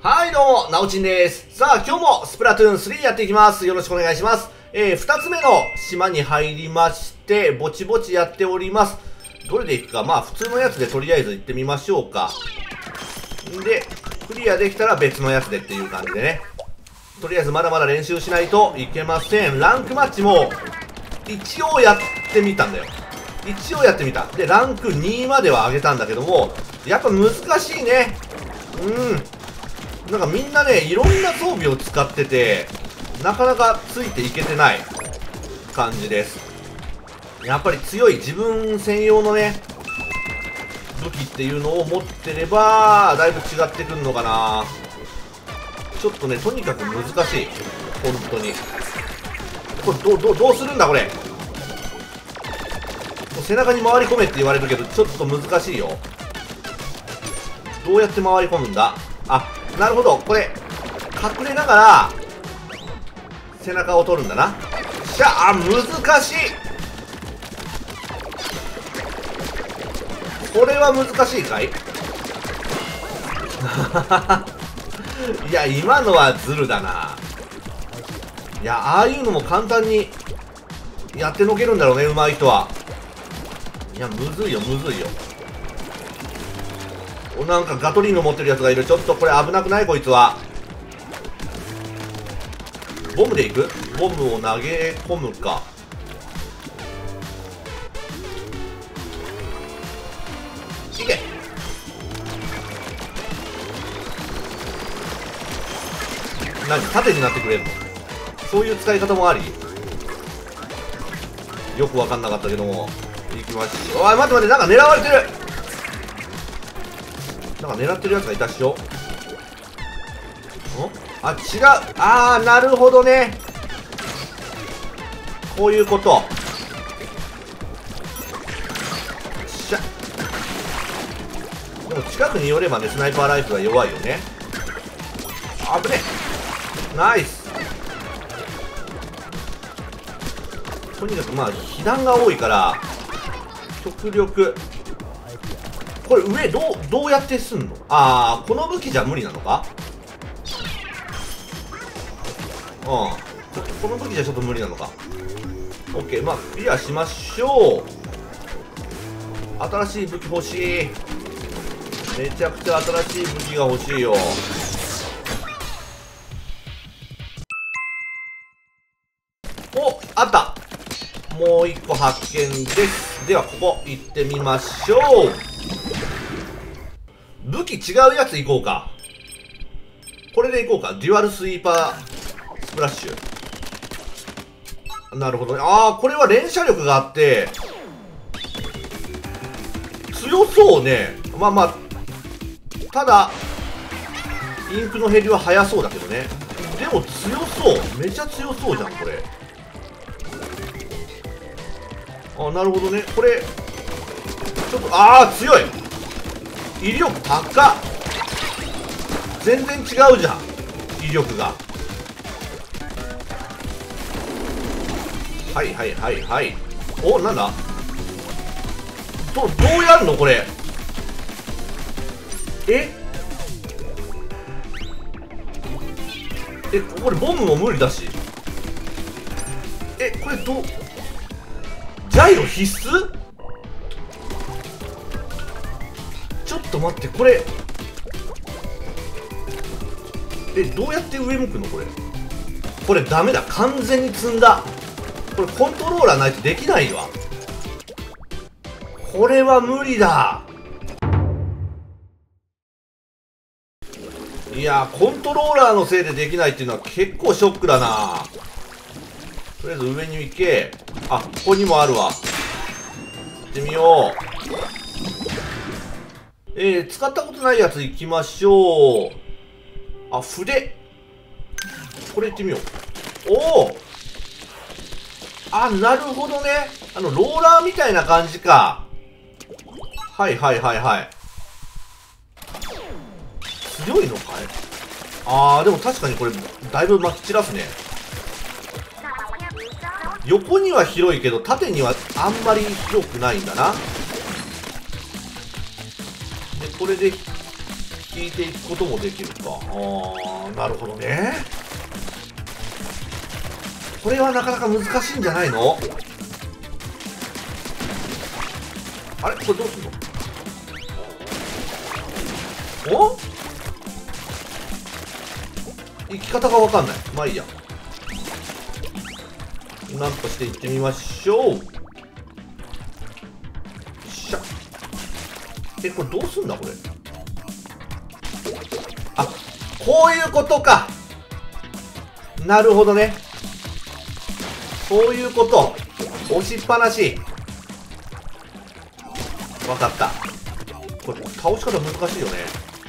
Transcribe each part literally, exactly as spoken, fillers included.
はいどうも、なおちんです。さあ、今日もスプラトゥーンスリーやっていきます。よろしくお願いします。えー、二つ目の島に入りまして、ぼちぼちやっております。どれでいくか、まあ普通のやつでとりあえず行ってみましょうか。んで、クリアできたら別のやつでっていう感じでね。とりあえずまだまだ練習しないといけません。ランクマッチも、一応やってみたんだよ。一応やってみた。で、ランクにまでは上げたんだけども、やっぱ難しいね。うん。なんかみんなね、いろんな装備を使ってて、なかなかついていけてない感じです。やっぱり強い自分専用のね、武器っていうのを持ってれば、だいぶ違ってくるのかな。ちょっとね、とにかく難しい。本当に。これ、ど、ど、どうするんだこれ。背中に回り込めって言われるけど、ちょっと難しいよ。どうやって回り込むんだ。あ、なるほど。これ、隠れながら、背中を取るんだな。しゃあ、難しい。これは難しいかい。いや、今のはズルだな。いや、ああいうのも簡単にやってのけるんだろうね、上手い人は。いや、むずいよ、むずいよ。お、なんかガトリング持ってるやつがいる。ちょっとこれ危なくないこいつは。ボムでいく？ボムを投げ込むか。いけ。何？縦になってくれるの？そういう使い方もあり？よくわかんなかったけども。行きましょう。おい、待って待って、なんか狙われてる。なんか狙ってるやつがいたっしょ。ん？あ、違う。あー、なるほどね。こういうこと。しゃ。でも近くに寄ればね、スナイパーライフルは弱いよね。危ねえ。ナイス。とにかくまあ、被弾が多いから、極力。これ上どう、どうやってすんの？ああ、この武器じゃ無理なのか？うん。この武器じゃちょっと無理なのか。オッケー、まあ、クリアしましょう。新しい武器欲しい。めちゃくちゃ新しい武器が欲しいよ。お、あった。もう一個発見です。では、ここ行ってみましょう。武器違うやついこうか。これでいこうか。デュアルスイーパースプラッシュ。なるほどね。ああ、これは連射力があって、強そうね。まあまあ、ただ、インクの減りは早そうだけどね。でも強そう。めちゃ強そうじゃん、これ。あ、なるほどね。これ、ちょっと、ああ、強い。威力高っ。全然違うじゃん、威力が。はいはいはいはい。お、なんだ。どどうやるのこれ。ええ、これボムも無理だし。え、これどう、ジャイロ必須？ちょっと待って、これ、え、どうやって上向くのこれ。これダメだ。完全に積んだ。これコントローラーないとできないわ。これは無理だ。いやー、コントローラーのせいでできないっていうのは結構ショックだな。とりあえず上に行け。あ、ここにもあるわ。行ってみよう。えー、使ったことないやつ行きましょう。あ、筆。これ行ってみよう。おお。あ、なるほどね。あの、ローラーみたいな感じか。はいはいはいはい。強いのかい？あー、でも確かにこれ、だいぶまき散らすね。横には広いけど、縦にはあんまり広くないんだな。で、これで、 引いていくこともできるか。あー、なるほどね。これはなかなか難しいんじゃないの？あれこれどうすんの？お？生き方がわかんない。まあいいや。なんとしていってみましょう。しゃ。え、これどうすんだこれ。あ、こういうことか。なるほどね。そういうこと。押しっぱなし。わかった。これ倒し方難しいよね。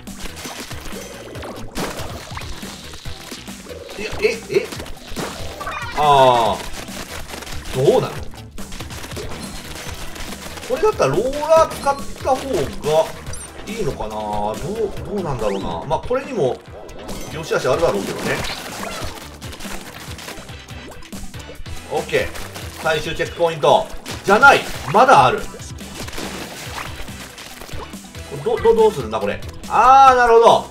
いや、え、えああ、どうなの？これだったらローラー使った方がいいのかな。どう、どうなんだろうな。まあ、これにも、良し悪しあるだろうけどね。OK。最終チェックポイント。じゃない。まだある。ど、ど、どうするんだ、これ。あー、なるほど。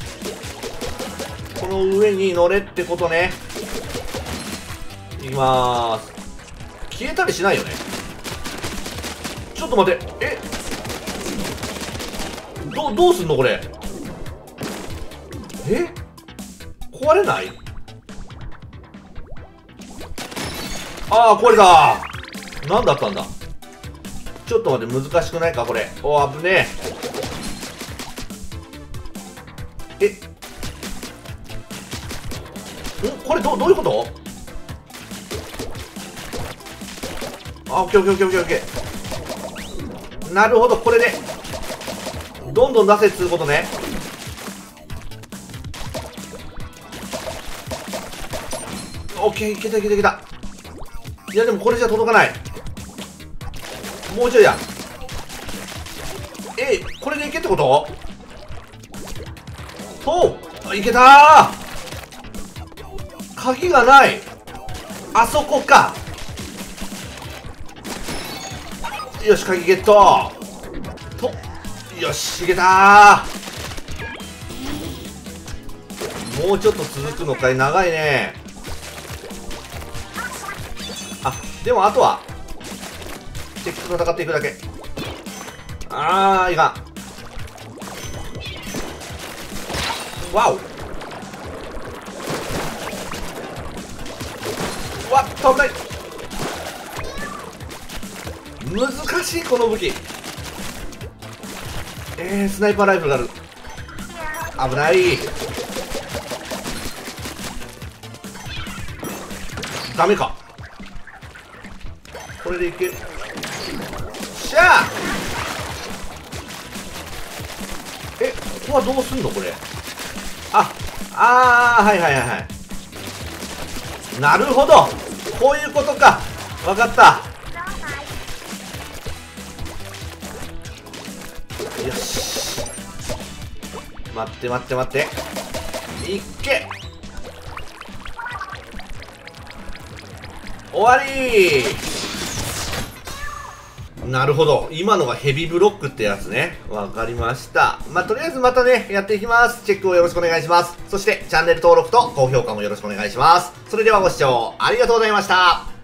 この上に乗れってことね。いきまーす。消えたりしないよね。ちょっと待って。えど、どうすんのこれ。え壊れない？ああ、壊れた。何だったんだ。ちょっと待って、難しくないかこれ。おー、危ねえ。えんこれど、どういうこと？あ、オッケーオッケーオッケーオッケーオッケー。なるほど、これでどんどん出せっつうことね。オッケー、いけたいけたいけた。いやでもこれじゃ届かない。もうちょいや。え、これでいけってこと？そういけたー。鍵がない。あそこか。よし、鍵ゲットと。よし、いけたー。もうちょっと続くのかい。長いね。あ、でもあとは敵と戦っていくだけ。あー、いかん。わお。わっと危ない。難しいこの武器。えー、スナイパーライフルがある。危ない。ダメか。これでいける。しゃあ。え、ここはどうすんのこれ。あ、あー、はいはいはいはい。なるほど、こういうことか。わかった。よし、待って待って待って、いっけ。終わりー。なるほど、今のがヘビーブロックってやつね。わかりました。まあ、とりあえずまたね、やっていきます。チェックをよろしくお願いします。そしてチャンネル登録と高評価もよろしくお願いします。それではご視聴ありがとうございました。